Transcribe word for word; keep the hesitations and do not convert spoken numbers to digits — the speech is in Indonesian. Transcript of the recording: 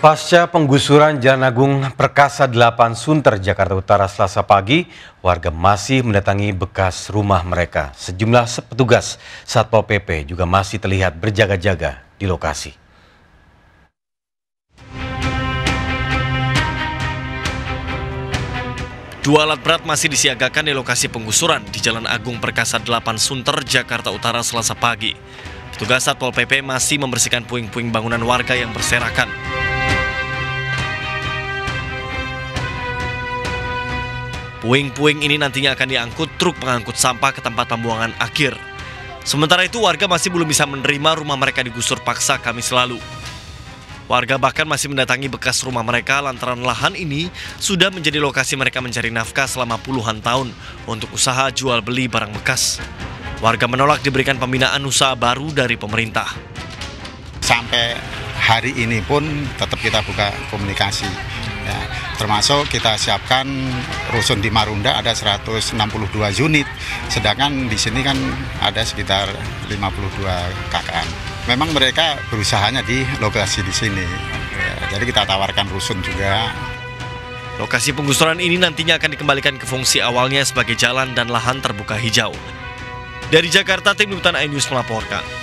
Pasca penggusuran Jalan Agung Perkasa delapan Sunter, Jakarta Utara Selasa pagi, warga masih mendatangi bekas rumah mereka. Sejumlah petugas Satpol P P juga masih terlihat berjaga-jaga di lokasi. Dua alat berat masih disiagakan di lokasi penggusuran di Jalan Agung Perkasa delapan Sunter, Jakarta Utara Selasa pagi. Petugas Satpol P P masih membersihkan puing-puing bangunan warga yang berserakan. Puing-puing ini nantinya akan diangkut truk pengangkut sampah ke tempat pembuangan akhir. Sementara itu warga masih belum bisa menerima rumah mereka digusur paksa Kamis lalu. Warga bahkan masih mendatangi bekas rumah mereka lantaran lahan ini sudah menjadi lokasi mereka mencari nafkah selama puluhan tahun untuk usaha jual beli barang bekas. Warga menolak diberikan pembinaan usaha baru dari pemerintah. Sampai hari ini pun tetap kita buka komunikasi. Ya, termasuk kita siapkan rusun di Marunda ada seratus enam puluh dua unit, sedangkan di sini kan ada sekitar lima puluh dua K K N. Memang mereka berusahanya di lokasi di sini, ya, jadi kita tawarkan rusun juga. Lokasi penggusuran ini nantinya akan dikembalikan ke fungsi awalnya sebagai jalan dan lahan terbuka hijau. Dari Jakarta, tim liputan iNews melaporkan.